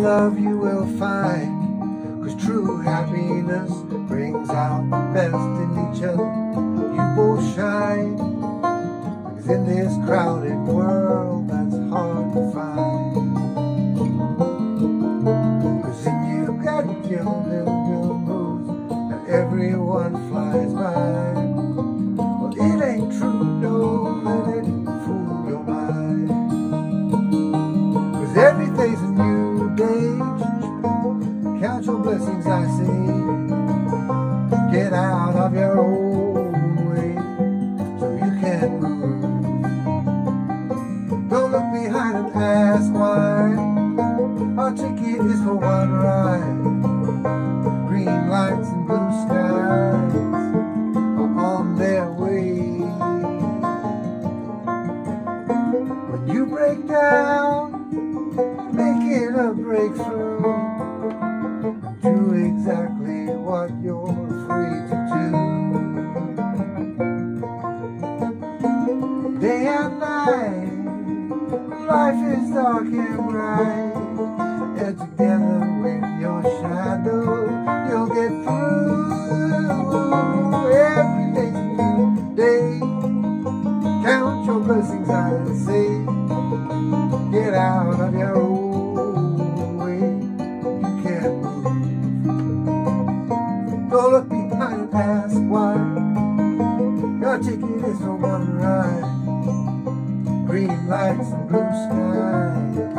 love you will find, 'cause true happiness brings out the best in each other. You both shine, 'cause in this crowded world that's hard to find. 'Cause if you got your little moves and everyone flies by, well, it ain't true, don't let it fool your mind. 'Cause everything's a new day. Count your blessings, I say. Get out of your own way so you can move. Don't look behind and ask why. Our ticket is for one ride. Green lights and blue skies are on their way. When you break down, make it a breakthrough. Do exactly what you're afraid to do. Day and night, life is dark and bright, and together with your shadow, you'll get through. Every day's a new day. Count your blessings, I say. Get out of your own way. You can't move. Don't look behind and ask why. Your ticket is for one ride. Green lights and blue skies.